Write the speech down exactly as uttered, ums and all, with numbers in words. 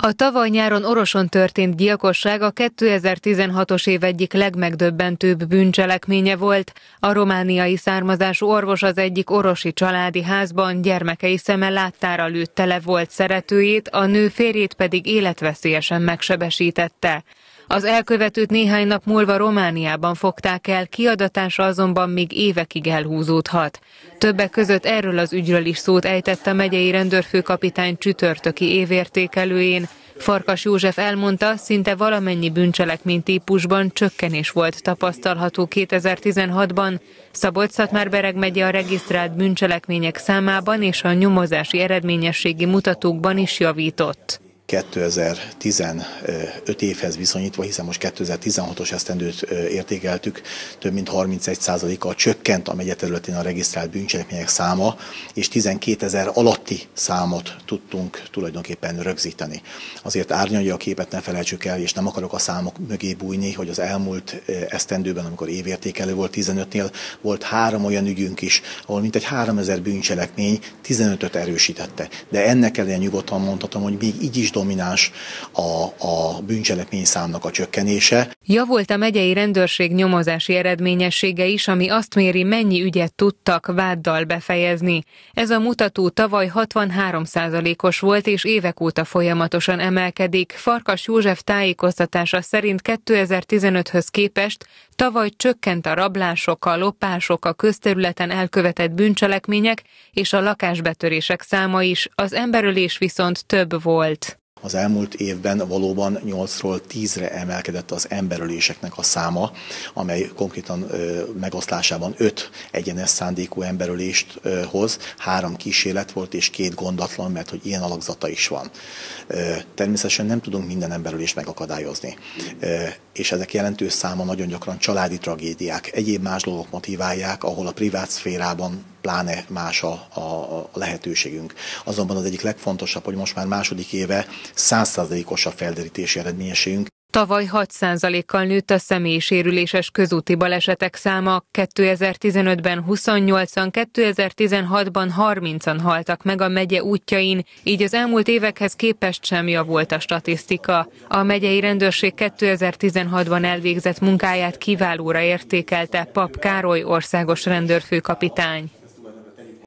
A tavaly nyáron Oroson történt gyilkosság a kétezer-tizenhatos év egyik legmegdöbbentőbb bűncselekménye volt. A romániai származású orvos az egyik orosi családi házban gyermekei szeme láttára lőtte le volt szeretőjét, a nő férjét pedig életveszélyesen megsebesítette. Az elkövetőt néhány nap múlva Romániában fogták el, kiadatása azonban még évekig elhúzódhat. Többek között erről az ügyről is szót ejtett a megyei rendőrfőkapitány csütörtöki évértékelőjén. Farkas József elmondta, szinte valamennyi bűncselekmény típusban csökkenés volt tapasztalható kétezer-tizenhatban. Szabolcs-Szatmár-Bereg megye a regisztrált bűncselekmények számában és a nyomozási eredményességi mutatókban is javított. kétezer-tizenöt évhez viszonyítva, hiszen most kétezer-tizenhatos esztendőt értékeltük, több mint harmincegy százalékkal csökkent a megye területén a regisztrált bűncselekmények száma, és tizenkétezer alatti számot tudtunk tulajdonképpen rögzíteni. Azért árnyalja a képet, ne felejtsük el, és nem akarok a számok mögé bújni, hogy az elmúlt esztendőben, amikor évértékelő volt tizenötnél, volt három olyan ügyünk is, ahol mintegy háromezer bűncselekmény tizenötöt erősítette. De ennek ellenére nyugodtan mondhatom, hogy még így is domináns a, a bűncselekmény számnak a csökkenése. Javult a megyei rendőrség nyomozási eredményessége is, ami azt méri, mennyi ügyet tudtak váddal befejezni. Ez a mutató tavaly hatvanhárom százalékos volt, és évek óta folyamatosan emelkedik. Farkas József tájékoztatása szerint kétezer-tizenöthöz képest tavaly csökkent a rablások, a lopások, a közterületen elkövetett bűncselekmények és a lakásbetörések száma is, az emberölés viszont több volt. Az elmúlt évben valóban nyolcról tízre emelkedett az emberöléseknek a száma, amely konkrétan ö, megoszlásában öt egyenes szándékú emberölést ö, hoz, három kísérlet volt és két gondatlan, mert hogy ilyen alakzata is van. Ö, természetesen nem tudunk minden emberölést megakadályozni, ö, és ezek jelentős száma nagyon gyakran családi tragédiák, egyéb más dolgok motiválják, ahol a privát szférában pláne más a, a, a lehetőségünk. Azonban az egyik legfontosabb, hogy most már második éve száz százalékos a felderítési eredményességünk. Tavaly hat százalékkal nőtt a személysérüléses közúti balesetek száma, kétezer-tizenötben huszonnyolcan, kétezer-tizenhatban harmincan haltak meg a megye útjain, így az elmúlt évekhez képest sem javult a statisztika. A megyei rendőrség kétezer-tizenhatban elvégzett munkáját kiválóra értékelte Papp Károly országos rendőrfőkapitány.